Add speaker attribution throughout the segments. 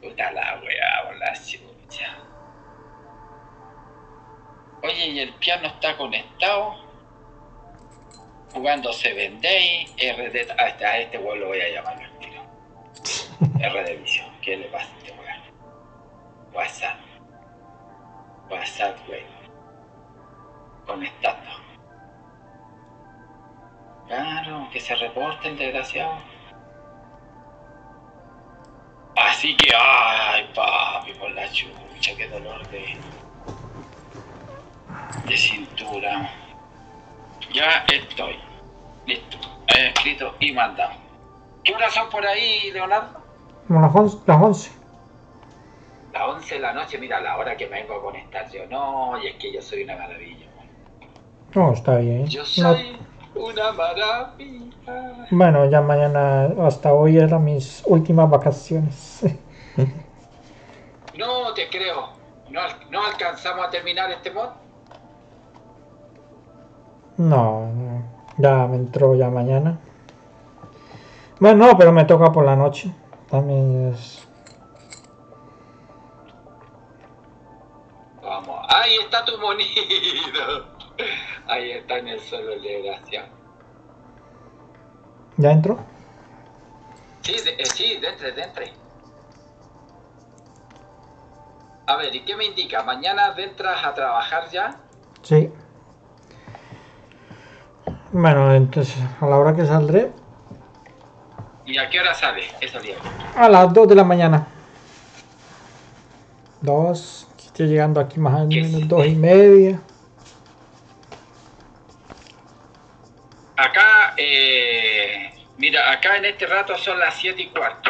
Speaker 1: Puta la weá, por la chucha. Oye, ¿y el piano está conectado? Jugando Seven Day, RD... A este weón lo voy a llamar al tiro. RD Vision, ¿qué le pasa a este weón? WhatsApp, wey. Conectando. Claro, que se reporte el desgraciado. Así que, ay, papi, por la chucha, qué dolor de cintura. Ya estoy. Listo. He escrito y mandado. ¿Qué horas son por ahí, Leonardo?
Speaker 2: Como las 11.
Speaker 1: Las 11 de la noche, mira, la hora que me vengo a conectar yo. No, y es que yo soy una maravilla.
Speaker 2: No, está bien.
Speaker 1: Yo soy una maravilla.
Speaker 2: Bueno, ya mañana, hasta hoy eran mis últimas vacaciones.
Speaker 1: No te creo. No alcanzamos a terminar este mod.
Speaker 2: No, ya me entró ya mañana. Bueno, no, pero me toca por la noche. También es...
Speaker 1: Vamos, ahí está tu monito. Ahí está en el suelo el desgraciado.
Speaker 2: ¿Ya entró?
Speaker 1: Sí, dentro. A ver, ¿y qué me indica? ¿Mañana entras a trabajar ya?
Speaker 2: Sí. Bueno, entonces a la hora que saldré.
Speaker 1: ¿Y a qué hora sales? Eso día.
Speaker 2: A las 2 de la mañana. 2. Estoy llegando aquí más o menos 2:30.
Speaker 1: Acá, mira, acá en este rato son las 7:15.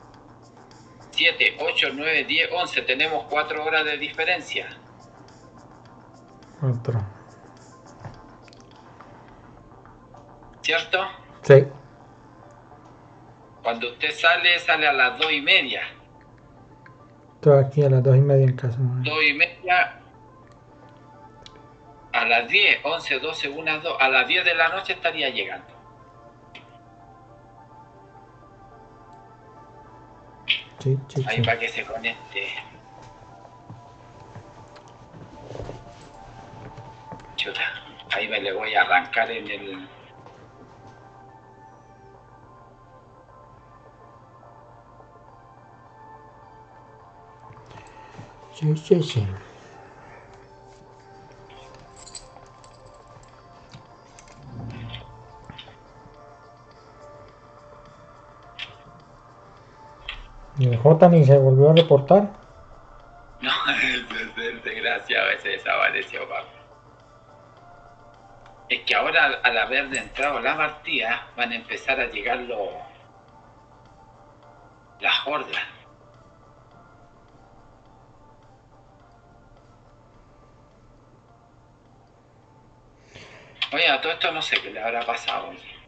Speaker 1: 7, 8, 9, 10, 11. Tenemos 4 horas de diferencia.
Speaker 2: Otro.
Speaker 1: ¿Cierto?
Speaker 2: Sí.
Speaker 1: Cuando usted sale a las 2:30.
Speaker 2: Estoy aquí a las 2:30 en casa.
Speaker 1: 2:30. A las 10, 11, 12, 1, 2. A las 10 de la noche estaría llegando.
Speaker 2: Sí.
Speaker 1: Ahí para que se conecte. Chuta, ahí me le voy a arrancar en el...
Speaker 2: Sí. Y el J ni se volvió a reportar.
Speaker 1: No, es desgraciado, ese desapareció, papi. Es que ahora, al haber entrado la partida, van a empezar a llegar las hordas. Oye, a todo esto no sé qué le habrá pasado.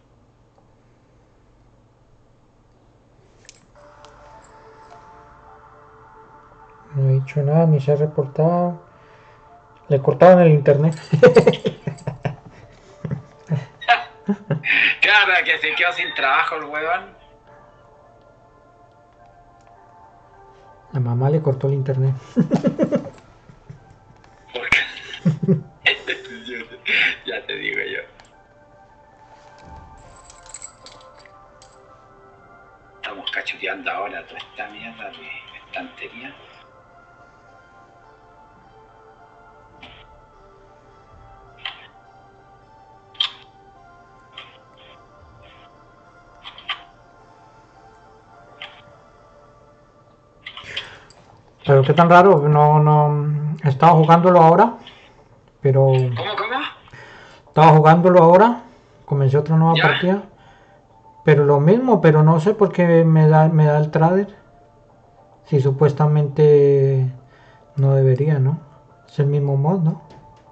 Speaker 2: No he dicho nada, ni se ha reportado. Le cortaron el internet.
Speaker 1: Claro, que se quedó sin trabajo el huevón.
Speaker 2: La mamá le cortó el internet.
Speaker 1: ¿Por qué? Ya te digo yo. Estamos cachuteando ahora toda esta mierda de estantería.
Speaker 2: Pero qué tan raro, no estaba jugándolo ahora, pero
Speaker 1: ¿Cómo?
Speaker 2: estaba jugándolo ahora, comencé otra nueva partida, pero lo mismo, pero no sé por qué me da el trader, si supuestamente no debería, ¿no? Es el mismo mod, ¿no?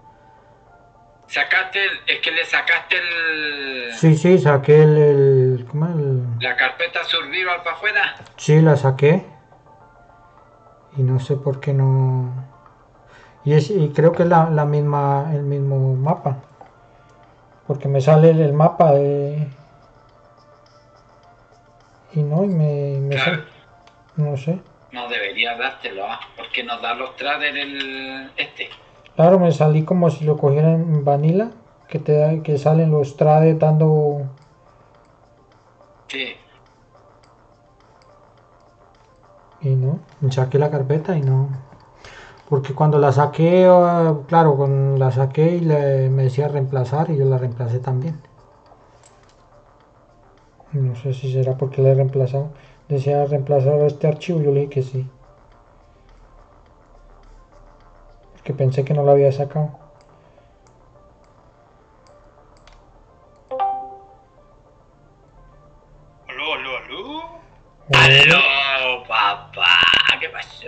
Speaker 1: Es que le sacaste el...
Speaker 2: Sí, saqué ¿cómo es?
Speaker 1: la carpeta survival para afuera.
Speaker 2: Sí, la saqué. Y no sé por qué no... Y creo que es el mismo mapa. Porque me sale el mapa de... Y no, y me
Speaker 1: Claro.
Speaker 2: sale. No sé.
Speaker 1: No debería dártelo, porque nos da los traders el
Speaker 2: Claro, me salí como si lo cogieran en Vanilla, que salen los trades dando...
Speaker 1: Sí.
Speaker 2: Y no, saqué la carpeta y no... Porque cuando la saqué, claro, la saqué y me decía reemplazar y yo la reemplacé también. No sé si será porque la he reemplazado. Decía reemplazar este archivo, yo le dije que sí. Porque pensé que no lo había sacado.
Speaker 3: Aló, aló, aló.
Speaker 1: ¡Aló, papá! ¿Qué pasó?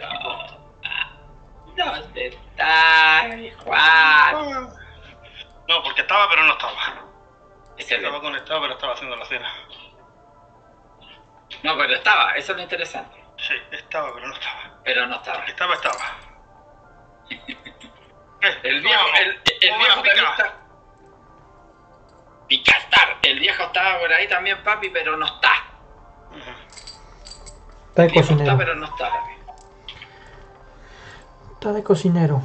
Speaker 1: ¿Dónde estás, Juan?
Speaker 3: No, porque estaba, pero no estaba.
Speaker 1: Excelente.
Speaker 3: Estaba conectado, pero estaba haciendo la cena.
Speaker 1: No, pero estaba, eso es lo interesante.
Speaker 3: Sí, estaba, pero no estaba.
Speaker 1: Pero no estaba.
Speaker 3: Estaba.
Speaker 1: El viejo también está. Picastar. El viejo estaba por ahí también, papi, pero no está.
Speaker 2: Está de
Speaker 1: El viejo
Speaker 2: cocinero.
Speaker 1: está, pero no está, papi.
Speaker 2: Está de cocinero.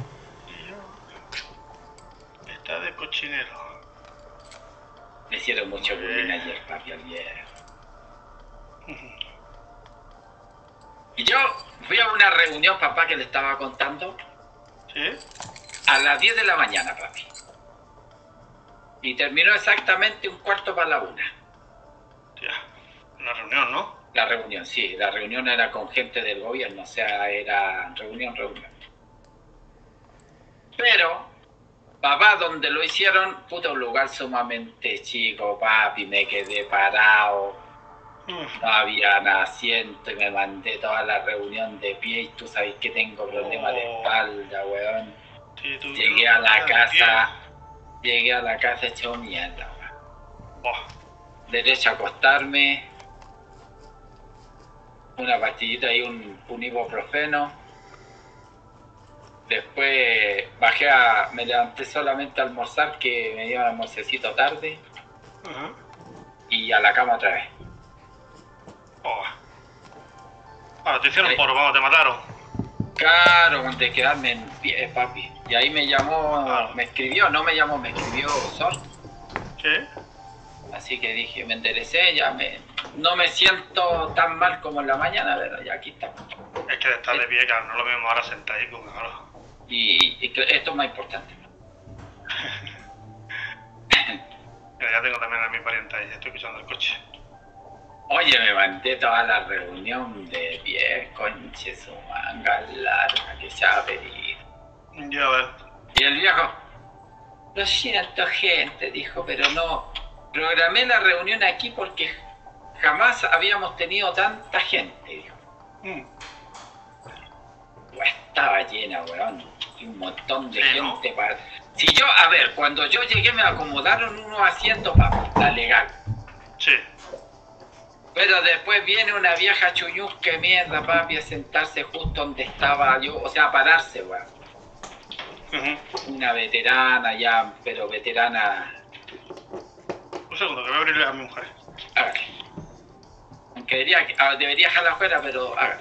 Speaker 3: Está de cochinero.
Speaker 1: Le hicieron mucho bullying ayer, papi, al viejo. Y yo fui a una reunión, papá, que le estaba contando.
Speaker 3: ¿Sí?
Speaker 1: A las 10 de la mañana, papi. Y terminó exactamente 1:15 para 1.
Speaker 3: Tía, una reunión, ¿no?
Speaker 1: La reunión, sí. La reunión era con gente del gobierno, o sea, era reunión. Pero, papá, donde lo hicieron, puto, un lugar sumamente chico, papi, me quedé parado. No había asiento y me mandé toda la reunión de pie y tú sabes que tengo problemas de espalda, weón.
Speaker 3: Sí, tú
Speaker 1: Llegué a la casa hecho mierda, weón. Derecho a acostarme, una pastillita y un ibuprofeno. Después me levanté solamente a almorzar, que me dio un almuercecito tarde, y a la cama otra vez.
Speaker 3: Te hicieron por cuando te mataron.
Speaker 1: Claro, de quedarme en pie, papi. Y ahí me llamó, me escribió Sol.
Speaker 3: ¿Qué?
Speaker 1: Así que dije, me enderecé, no me siento tan mal como en la mañana, pero ya aquí estamos.
Speaker 3: Es que de estar de pie, claro, no lo mismo ahora sentadito, claro.
Speaker 1: Y esto es más importante.
Speaker 3: Ya tengo también a mi pariente ahí, estoy pisando el coche.
Speaker 1: Oye, me mandé toda la reunión de 10, conche su manga larga que se ha pedido.
Speaker 3: Ya ves.
Speaker 1: Y el viejo, lo siento gente, dijo, pero no, programé la reunión aquí porque jamás habíamos tenido tanta gente, dijo. Pues estaba llena, weón, y un montón de gente, ¿no? Si yo, a ver, cuando yo llegué me acomodaron unos asientos, papi, la legal.
Speaker 3: Sí.
Speaker 1: Pero después viene una vieja chuñusca mierda, papi, a sentarse justo donde estaba yo, o sea, a pararse, weón. Una veterana ya, pero veterana.
Speaker 3: Un segundo, que voy a abrirle a mi mujer.
Speaker 1: Hágale. Aunque debería dejarla afuera, pero hágale.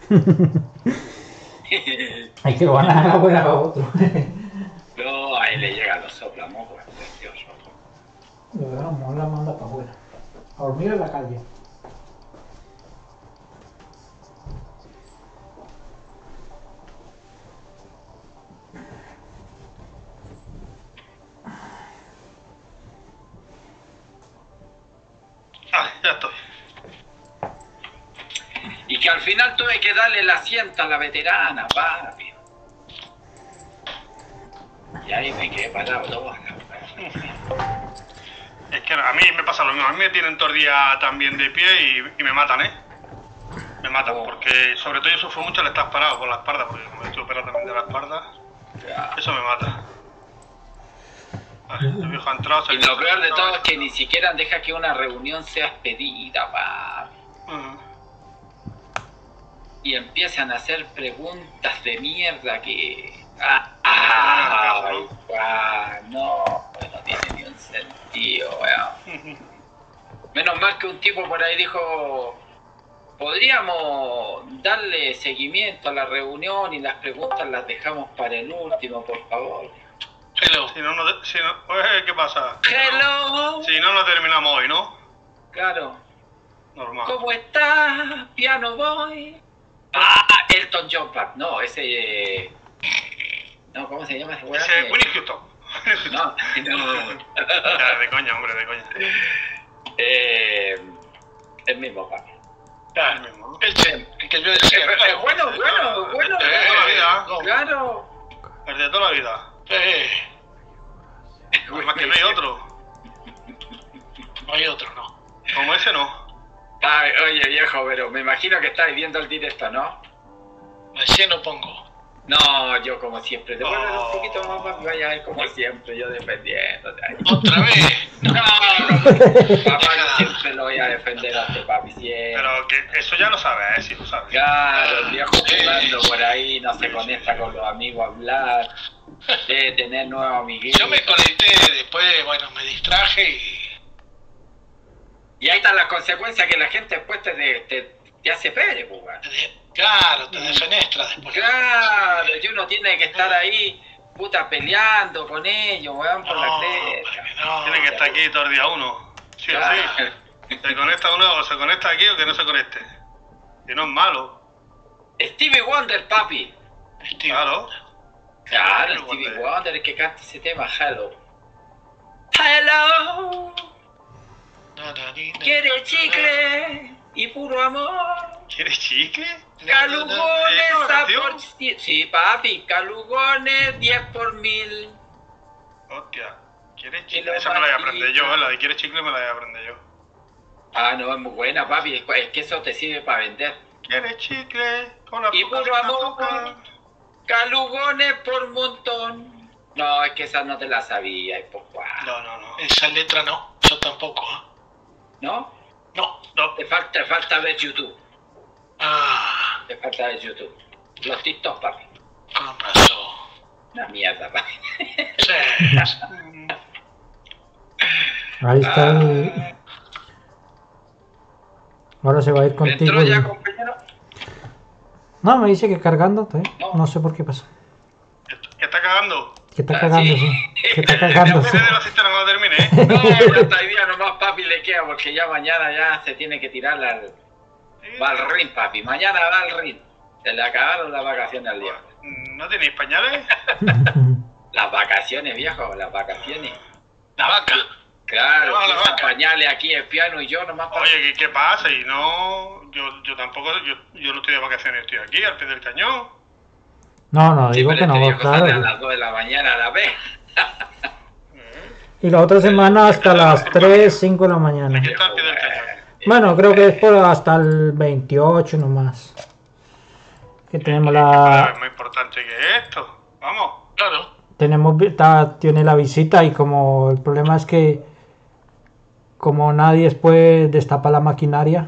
Speaker 2: Hay que van a dejar afuera a otro.
Speaker 1: No, ahí le llegan los soplamocos, precioso.
Speaker 2: De verdad, no la manda para afuera. A dormir en la calle.
Speaker 3: Ya estoy.
Speaker 1: Y que al final tuve que darle el asiento a la veterana, papi. Y ahí me quedé parado todo.
Speaker 3: Es que a mí me pasa lo mismo. A mí me tienen todo el día también de pie y me matan, ¿eh? Me matan, porque sobre todo yo sufro mucho al estar parado con la espalda, porque como estoy operado también de la espalda, eso me mata. El viejo ha entrado,
Speaker 1: y lo peor de todo es que ni siquiera deja que una reunión sea expedita, papi. Y empiezan a hacer preguntas de mierda que... no tiene ni un sentido, weón. Menos mal que un tipo por ahí dijo podríamos darle seguimiento a la reunión y las preguntas las dejamos para el último, por favor.
Speaker 3: Hello. Si no, ¿qué pasa?
Speaker 1: Hello.
Speaker 3: Si no, no terminamos hoy, ¿no?
Speaker 1: Claro.
Speaker 3: Normal.
Speaker 1: ¿Cómo estás, Piano Boy? Elton John Park. No, ese... No, ¿cómo se llama ese weón?
Speaker 3: Ese Winnie Houston.
Speaker 1: No.
Speaker 3: Ya, de coña, hombre, de coña.
Speaker 1: El mismo, papi.
Speaker 3: El mismo, ¿no?
Speaker 4: El que yo decía.
Speaker 1: Bueno.
Speaker 3: El de toda la vida.
Speaker 1: Claro.
Speaker 3: El de toda la vida. Más que no hay otro.
Speaker 4: No hay otro, no.
Speaker 3: Como ese no.
Speaker 1: Ay, oye, viejo, pero me imagino que estáis viendo el directo, ¿no?
Speaker 4: Recién lo pongo.
Speaker 1: No, yo como siempre. Devuélvelo un poquito más, papi. Vaya a ver como siempre, yo defendiéndote.
Speaker 4: ¿Otra vez?
Speaker 1: No, papá, yo siempre lo voy a defender a este papi, siempre.
Speaker 3: Pero que eso ya lo sabes, sí lo sabes.
Speaker 1: Claro, el viejo jugando por ahí, no se conecta con los amigos a hablar, de tener nuevos amiguitos.
Speaker 4: Yo me conecté después, bueno, me distraje
Speaker 1: y ahí están las consecuencias que la gente después te hace pere, pues, weón.
Speaker 4: Claro, te defenestra después.
Speaker 1: Claro, y uno tiene que estar ahí, puta, peleando con ellos, weón, por la cresta.
Speaker 4: No,
Speaker 3: Tiene que estar aquí todo el día uno. Sí o sí. Se conecta uno o se conecta aquí o que no se conecte. Y no es malo.
Speaker 1: Stevie Wonder, papi.
Speaker 3: Claro.
Speaker 1: Claro, Stevie Wonder, el que canta ese tema, Hello. Hello. ¿Quiere chicle y puro amor?
Speaker 3: ¿Quieres chicle?
Speaker 1: Calugones a
Speaker 3: canción?
Speaker 1: por... Sí, papi, calugones 10 por 1000.
Speaker 3: Hostia. ¿Quieres
Speaker 1: Y
Speaker 3: chicle?
Speaker 1: lo
Speaker 3: Esa me la voy a aprender
Speaker 1: mastica.
Speaker 3: yo, la de ¿quieres chicle? Me la voy a aprender yo.
Speaker 1: Ah, no, es muy buena, papi. Es que eso te sirve para vender.
Speaker 3: ¿Quieres chicle? Con la
Speaker 1: Y puro amor. Calugones por montón. No, es que esa no te la sabía. Y pues, guau.
Speaker 3: No.
Speaker 4: Esa letra no, yo tampoco.
Speaker 1: ¿No?
Speaker 4: No.
Speaker 1: Te falta ver YouTube. Te falta ver YouTube. Los TikTok, papi.
Speaker 4: Con razón.
Speaker 1: Una mierda, papi.
Speaker 4: Sí.
Speaker 2: Ahí está el... Ahora se va a ir contigo.
Speaker 1: ¿Entró ya, compañero?
Speaker 2: No, me dice que cargando, no sé por qué pasa.
Speaker 3: ¿Qué está cagando?
Speaker 2: Que está cagando, sí. Que está
Speaker 3: ¿Qué
Speaker 2: cagando, sí.
Speaker 3: de la cisterna cuando termine,
Speaker 1: No, ya hasta hoy día nomás, papi, le queda, porque ya mañana ya se tiene que tirar va al ring, papi. Mañana va al ring. Se le acabaron las vacaciones al día.
Speaker 3: ¿No tenéis pañales?
Speaker 1: Las vacaciones, viejo, las vacaciones.
Speaker 4: La vaca.
Speaker 1: Claro,
Speaker 3: No, la
Speaker 1: usan
Speaker 3: vaca.
Speaker 1: pañales aquí el piano y yo nomás.
Speaker 3: Oye, ¿qué pasa? Y no... Yo tampoco... Yo no estoy de vacaciones, estoy aquí, al pie del cañón.
Speaker 2: No,
Speaker 1: Sí,
Speaker 2: digo
Speaker 1: pero
Speaker 2: que no,
Speaker 1: viejo sale a
Speaker 2: claro.
Speaker 1: las 2 de la mañana a la vez.
Speaker 2: Y la otra semana hasta las 3, 5 de la mañana.
Speaker 3: Aquí está al pie del cañón.
Speaker 2: Bueno, creo que es por hasta el 28 nomás. Que tenemos
Speaker 3: Es
Speaker 2: la...
Speaker 3: más importante que esto. Vamos.
Speaker 4: Claro.
Speaker 2: Tiene la visita y como el problema es que como nadie después destapa la maquinaria,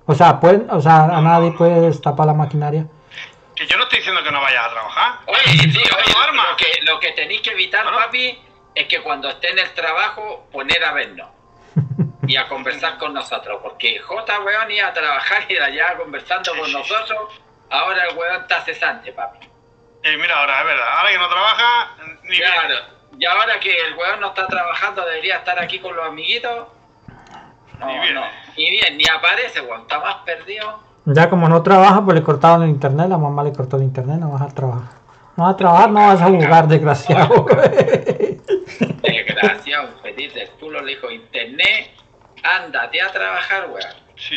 Speaker 2: a nadie puede destapar la maquinaria.
Speaker 3: Que yo no estoy diciendo que no vayas a trabajar.
Speaker 1: Oye, sí, oye,
Speaker 3: duerma.
Speaker 1: lo que tenéis que evitar,
Speaker 3: Bueno.
Speaker 1: papi, es que cuando esté en el trabajo, poner a vernos y a conversar con nosotros. Porque J, weón, iba a trabajar y allá conversando
Speaker 3: Sí,
Speaker 1: con
Speaker 3: sí,
Speaker 1: nosotros. Ahora el weón está cesante, papi.
Speaker 3: Mira, ahora, es verdad. Ahora que no trabaja, ni
Speaker 1: Claro.
Speaker 3: bien.
Speaker 1: Y ahora que el weón no está trabajando, debería estar aquí con los amiguitos. No,
Speaker 3: Ni bien.
Speaker 1: no. Ni bien, ni aparece, weón. Está más perdido.
Speaker 2: Ya como no trabaja, pues le cortaron el internet, la mamá le cortó el internet, no vas a trabajar. No vas a trabajar, no vas a jugar, desgraciado.
Speaker 1: Desgraciado, un petit del culo le dijo internet, ándate a trabajar, weón.
Speaker 3: Sí.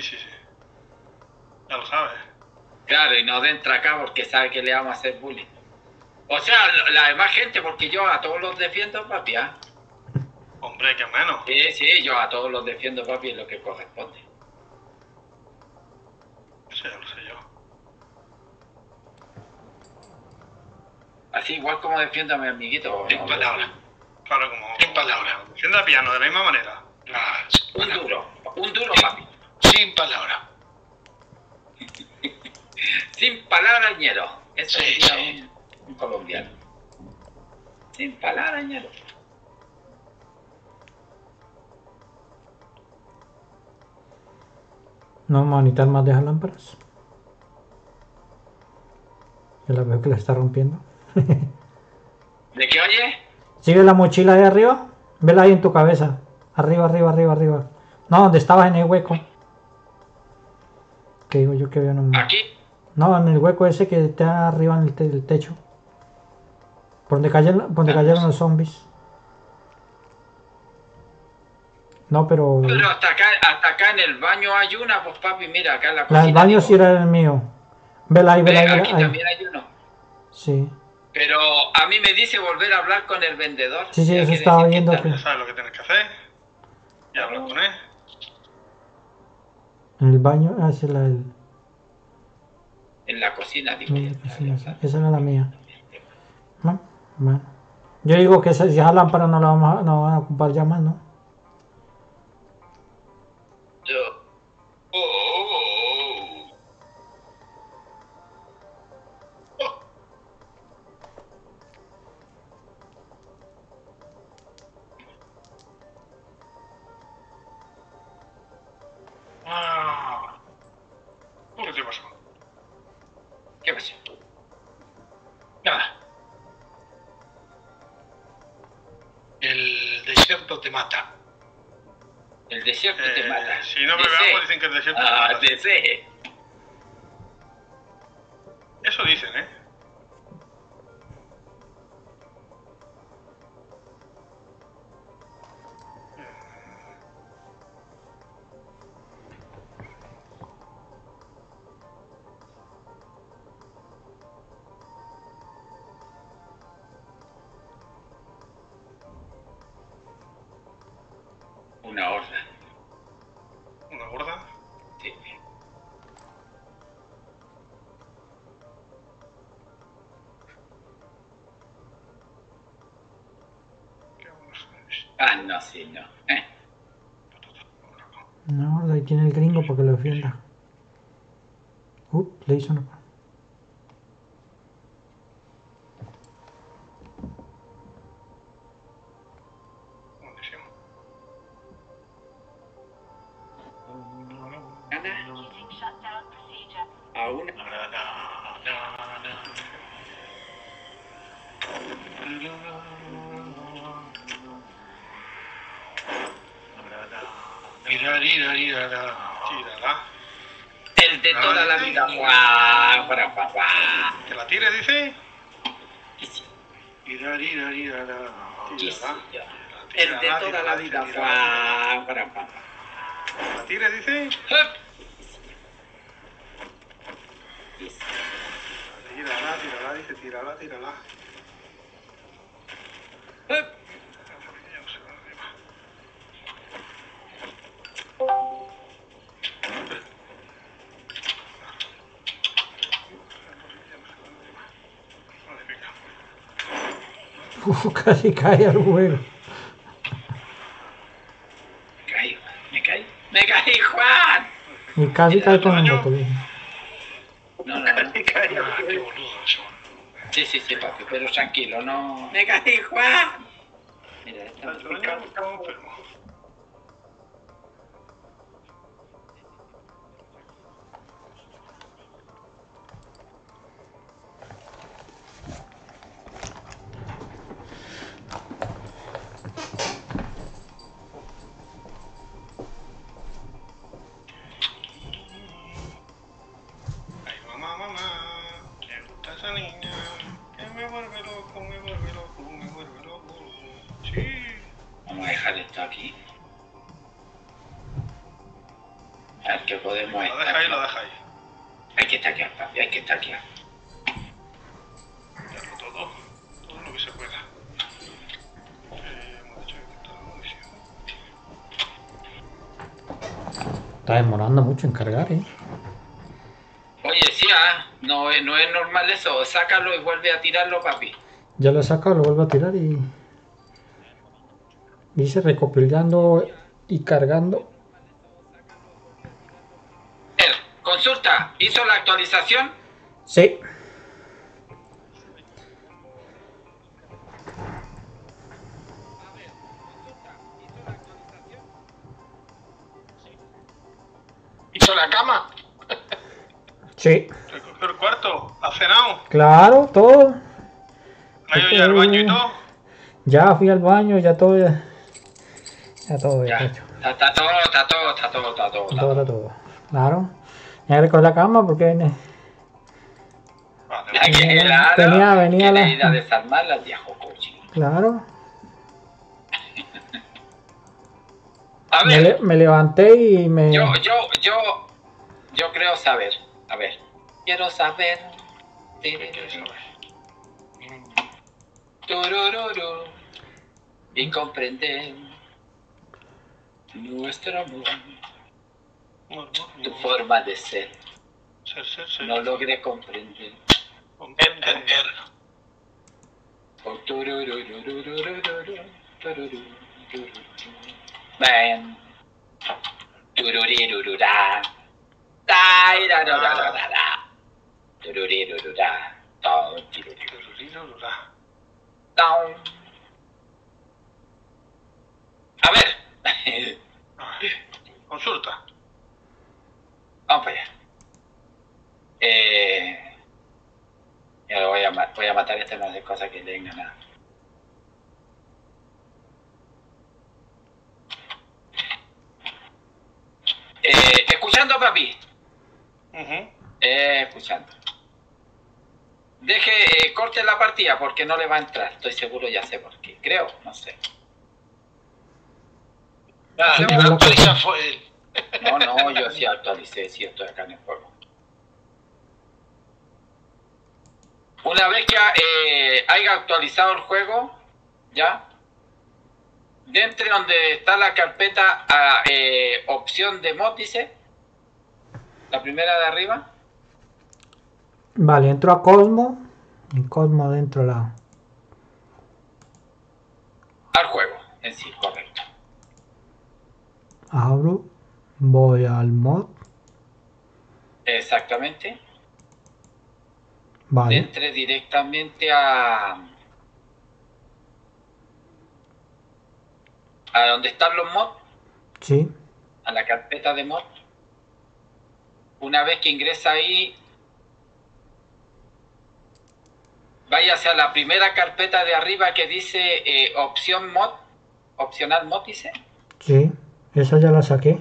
Speaker 3: Ya lo sabes.
Speaker 1: Claro, y no entra acá porque sabe que le vamos a hacer bullying. O sea, la demás gente, porque yo a todos los defiendo, papi, ¿ah?
Speaker 3: Hombre, que menos.
Speaker 1: Sí, yo a todos los defiendo, papi, es lo que corresponde.
Speaker 3: Eso ya lo sé yo.
Speaker 1: Así igual como defiendo a mi amiguito.
Speaker 4: En
Speaker 1: ¿no?
Speaker 4: palabras.
Speaker 3: Claro, como...
Speaker 4: En palabras.
Speaker 3: Siendo piano, de la misma manera.
Speaker 1: Un duro, papi.
Speaker 4: Sin palabras.
Speaker 1: Sin palabras, ñero. Eso
Speaker 4: Sí,
Speaker 1: sería
Speaker 4: sí.
Speaker 1: un colombiano. Sin palabras, ñero.
Speaker 2: No vamos a necesitar más de esas lámparas. Yo la veo que la está rompiendo.
Speaker 1: ¿De qué oye?
Speaker 2: Sigue la mochila de arriba. Vela ahí en tu cabeza. Arriba, arriba, arriba, arriba. No, donde estabas en el hueco. Que digo yo que veo nomás.
Speaker 1: ¿Aquí?
Speaker 2: No, en el hueco ese que está arriba en el techo. Por donde cayeron los zombies. No, pero...
Speaker 1: Pero hasta acá en el baño hay una, pues papi, mira, acá en la
Speaker 2: La
Speaker 1: cocina.
Speaker 2: del baño
Speaker 1: digo.
Speaker 2: sí era el mío. Vela ahí, vela ahí, vela
Speaker 1: Aquí
Speaker 2: ahí.
Speaker 1: también hay uno.
Speaker 2: Sí.
Speaker 1: Pero a mí me dice volver a hablar con el vendedor.
Speaker 2: Sí,
Speaker 1: Ya
Speaker 2: eso
Speaker 1: quiere
Speaker 2: estaba
Speaker 1: decir
Speaker 2: viendo
Speaker 1: está-
Speaker 2: que...
Speaker 3: Ya sabes lo que tienes que hacer. Y hablas con él.
Speaker 2: En el baño, esa es la del...
Speaker 1: En la cocina, digo.
Speaker 2: no, la cocina, esa era la mía. Bueno. Yo digo que si esa lámpara no la no van a ocupar ya más, ¿no?
Speaker 1: Yo- Oh.
Speaker 4: Ah,
Speaker 3: ¿Qué te pasó?
Speaker 1: ¿Qué pasó?
Speaker 4: nada. El desierto te mata.
Speaker 1: El desierto te mata.
Speaker 3: Si no bebe
Speaker 1: DC.
Speaker 3: agua dicen que el desierto te
Speaker 1: Ah,
Speaker 3: mata.
Speaker 1: DC.
Speaker 3: Eso dicen, ¿eh?
Speaker 1: Una horda.
Speaker 3: Una gorda.
Speaker 1: Sí.
Speaker 3: Qué bueno.
Speaker 1: Ah, no, sí, no.
Speaker 2: No, ahí tiene el gringo porque lo defienda. Le hizo una...
Speaker 3: Buenísimo.
Speaker 1: Ana, a una.
Speaker 3: Tírala.
Speaker 1: El de toda la vida. Guau, para papá.
Speaker 3: ¿Que la tires, dice?
Speaker 1: Tírala.
Speaker 3: Tírala.
Speaker 1: El de toda la vida. Guau, para papá.
Speaker 3: ¿La tires, dice? Tírala, tírala, dice, tírala, tírala.
Speaker 2: Casi cae al juego.
Speaker 1: Me caí, Juan.
Speaker 2: Y casi cae con el motor.
Speaker 1: No.
Speaker 4: Qué boludos son.
Speaker 1: Sí, papi, pero tranquilo, no. Me caí, Juan. Mira, esta
Speaker 3: Enfermo. Ay, mamá, me gusta esa niña, que me vuelve loco, me vuelve loco, me vuelve loco. Sí.
Speaker 1: Vamos a dejar esto aquí. A ver qué podemos
Speaker 3: Lo deja ahí, lo deja ahí.
Speaker 1: Hay que taquear, papi, hay que taquear.
Speaker 3: Darlo todo lo que se pueda. Hemos dicho que está la munición.
Speaker 2: Está demorando mucho en cargar,
Speaker 1: Oye, sí, no es normal eso. Sácalo y vuelve a tirarlo, papi.
Speaker 2: Ya lo he sacado, lo vuelvo a tirar y... Dice recopilando y cargando.
Speaker 1: Consulta, ¿hizo la actualización?
Speaker 2: Sí.
Speaker 4: ¿Hizo la cama?
Speaker 2: Sí.
Speaker 3: ¿Te cogió el cuarto? ¿Has cenado?
Speaker 2: Claro, todo.
Speaker 3: ¿Has ido ya al baño y todo?
Speaker 2: Ya fui al baño, ya todo. Ya todo
Speaker 1: Ya.
Speaker 2: hecho.
Speaker 1: Está todo.
Speaker 2: Todo. Claro. Ya recoger la cama porque
Speaker 3: Vale,
Speaker 1: Ya
Speaker 3: vale.
Speaker 1: que, claro,
Speaker 2: venía
Speaker 1: quiere
Speaker 2: la.
Speaker 1: ir a desarmarla el viejo coche.
Speaker 2: Claro.
Speaker 1: A ver,
Speaker 2: Me levanté y me.
Speaker 1: yo creo saber. A ver, quiero saber.
Speaker 3: ¿Qué quieres saber?
Speaker 1: Turururu, y comprender nuestro amor, tu forma de ser.
Speaker 3: Ser.
Speaker 1: No logré comprender.
Speaker 3: Comprender.
Speaker 1: Oh, turururururururu, turururururu. Ven. Tururirururá. Tairarararara. Tururirururá. Ton, tiruriru.
Speaker 3: Tururirururá.
Speaker 1: Ton. A ver.
Speaker 3: Consulta.
Speaker 1: Vamos para allá. Ya lo voy a matar este no de cosas que le den nada. Escuchando, papi. Escuchando. Deje, corte la partida porque no le va a entrar. Estoy seguro, ya sé por qué. Creo, no sé.
Speaker 4: Ah,
Speaker 2: Sí,
Speaker 4: la
Speaker 2: yo lo
Speaker 4: actualiza
Speaker 2: cogí.
Speaker 4: fue él.
Speaker 1: No, yo sí actualicé, sí estoy acá en el juego. Una vez que haya actualizado el juego, ya, dentro donde está la carpeta opción de mod, dice, la primera de arriba,
Speaker 2: Vale, entro a Cosmo. En Cosmo dentro la.
Speaker 1: al juego en sí, correcto.
Speaker 2: Abro. Voy al mod.
Speaker 1: Exactamente.
Speaker 2: Vale.
Speaker 1: Entre directamente a donde están los mods,
Speaker 2: Sí.
Speaker 1: a la carpeta de mod. Una vez que ingresa ahí, váyase a la primera carpeta de arriba que dice opción mod, opcional mod, dice.
Speaker 2: Sí. Esa ya la saqué.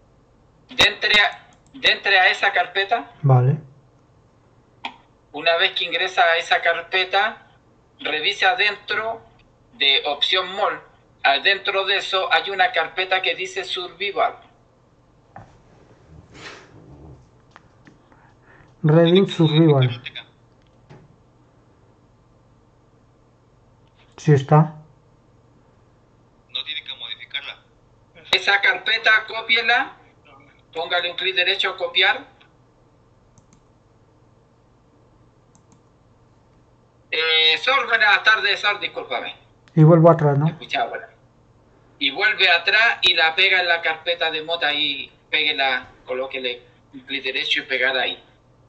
Speaker 1: Dentre a esa carpeta,
Speaker 2: Vale.
Speaker 1: una vez que ingresa a esa carpeta, revise adentro de opción mod. Adentro de eso hay una carpeta que dice survival.
Speaker 2: Reading Survival. Sí está.
Speaker 5: No tiene que modificarla.
Speaker 1: Esa carpeta, cópiela, póngale un clic derecho, copiar. Sor, buenas tardes, Sor, discúlpame.
Speaker 2: Y vuelvo atrás,
Speaker 1: Te
Speaker 2: ¿no?
Speaker 1: escuchaba, bueno. Y vuelve atrás y la pega en la carpeta de mod ahí, péguela, colóquele un clic derecho y pegar ahí.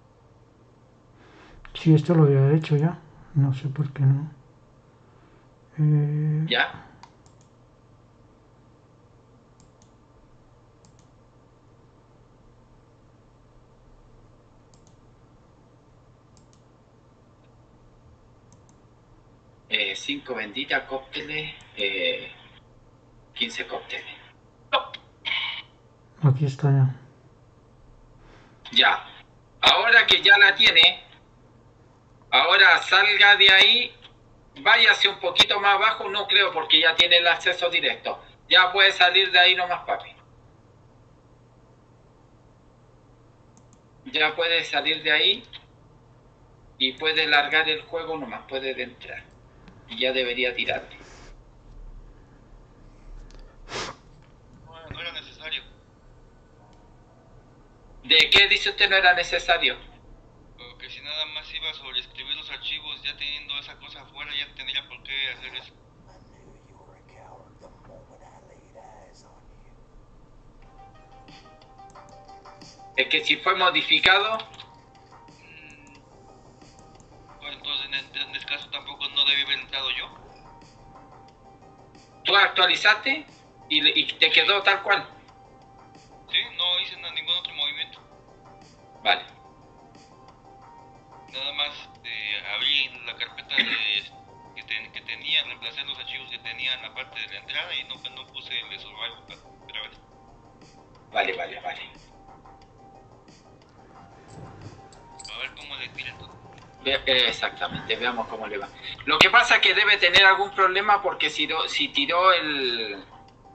Speaker 2: Sí, esto lo había hecho ya. No sé por qué no.
Speaker 1: ¿Ya? Cinco benditas cócteles, 15 cócteles.
Speaker 2: Aquí está ya.
Speaker 1: Ya. Ahora que ya la tiene, ahora salga de ahí, váyase un poquito más abajo, no creo porque ya tiene el acceso directo. Ya puede salir de ahí nomás, papi. Ya puede salir de ahí y puede largar el juego nomás, puede entrar. Y ya debería tirarle.
Speaker 5: No era necesario.
Speaker 1: ¿De qué dice usted no era necesario?
Speaker 5: Porque si nada más iba a sobreescribir los archivos, ya teniendo esa cosa afuera, ya tendría por qué hacer eso.
Speaker 1: Es que si fue modificado,
Speaker 5: Pues entonces en este caso tampoco no debí haber entrado yo.
Speaker 1: tú actualizaste y te quedó tal cual.
Speaker 5: Sí, no hice ningún otro movimiento.
Speaker 1: Vale.
Speaker 5: nada más abrí la carpeta que tenía, reemplacé los archivos que tenía en la parte de la entrada y no puse el de survival. Otra vez.
Speaker 1: Vale.
Speaker 5: A ver cómo le tira todo.
Speaker 1: Exactamente, veamos cómo le va. Lo que pasa es que debe tener algún problema porque si tiró el...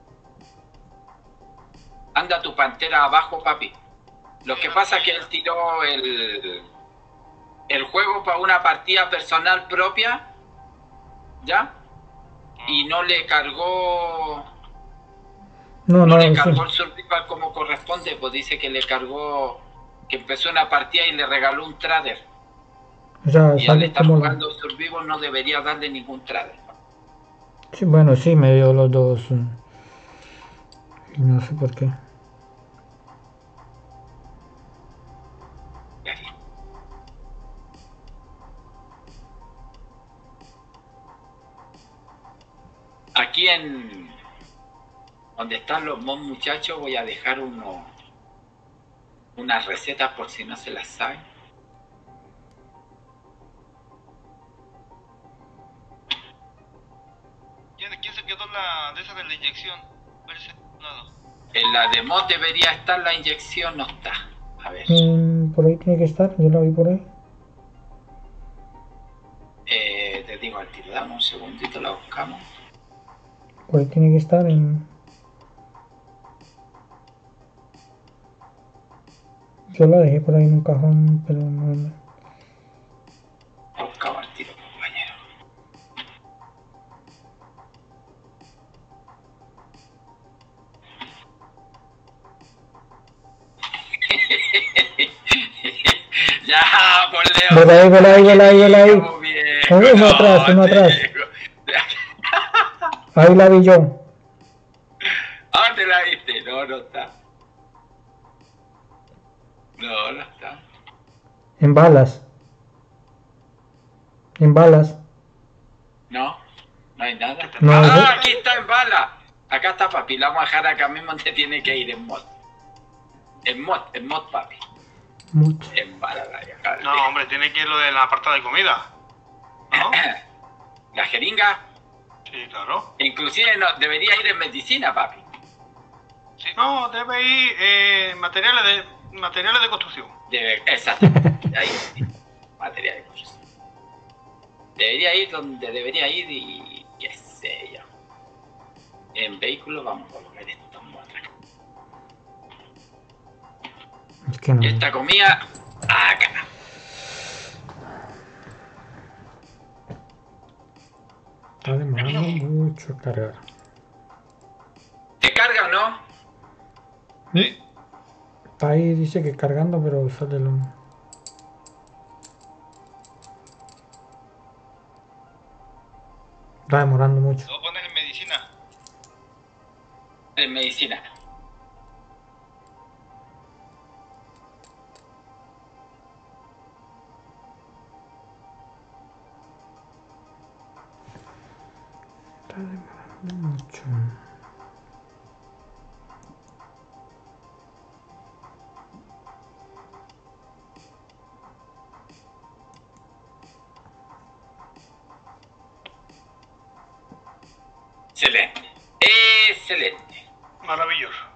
Speaker 1: Anda tu pantera abajo, papi. Lo que pasa es que él tiró el juego para una partida personal propia, ¿ya? Y no le cargó...
Speaker 2: No
Speaker 1: le cargó
Speaker 2: sí.
Speaker 1: el survival como corresponde, pues dice que le cargó... Que empezó una partida y le regaló un trader.
Speaker 2: O sea,
Speaker 1: Y al
Speaker 2: sale
Speaker 1: estar
Speaker 2: como...
Speaker 1: jugando survival no debería darle ningún trader.
Speaker 2: Sí, bueno, sí, me dio los dos. Y no sé por qué.
Speaker 1: Aquí en donde están los mods, muchachos, voy a dejar unas recetas por si no se las saben.
Speaker 5: ¿Quién se quedó de esa de la inyección? Parece lado.
Speaker 1: En la de mod debería estar la inyección, no está. A ver.
Speaker 2: Por ahí tiene que estar, yo la vi por ahí.
Speaker 1: Te digo al tiro, dame un segundito, la buscamos.
Speaker 2: Por ahí tiene que estar en... Yo la dejé por ahí en un cajón, pero no...
Speaker 1: La buscamos al tiro, compañero. Ya, por Leo.
Speaker 2: Vela ahí. Uno atrás. Ahí la vi yo.
Speaker 1: ¿A dónde la viste? No está. No está.
Speaker 2: En balas.
Speaker 1: No hay nada.
Speaker 2: No,
Speaker 1: Aquí está en bala. Acá está, papi. La vamos a dejar acá mismo donde tiene que ir en mod. En mod, papi.
Speaker 2: Mucho.
Speaker 1: En bala la acá.
Speaker 3: No, hombre, tiene que ir lo de la apartada de comida. ¿No?
Speaker 1: La jeringa.
Speaker 3: Sí, claro.
Speaker 1: Inclusive no, debería ir en medicina, papi.
Speaker 3: Sí. No, debe ir materiales de construcción.
Speaker 1: Exactamente. Ahí sí. Material de construcción. Debería ir donde debería ir y qué sé yo. En vehículos vamos a colocar esto acá.
Speaker 2: Es que no.
Speaker 1: Y esta comida acá.
Speaker 2: Está demorando mucho cargar.
Speaker 1: ¿Te carga o no?
Speaker 3: Sí.
Speaker 2: Está ahí, dice que cargando, pero sale lo... Está demorando mucho.
Speaker 5: Lo voy a poner en medicina.
Speaker 1: En medicina.
Speaker 2: Está demorando mucho.
Speaker 1: Excelente.
Speaker 3: Maravilloso.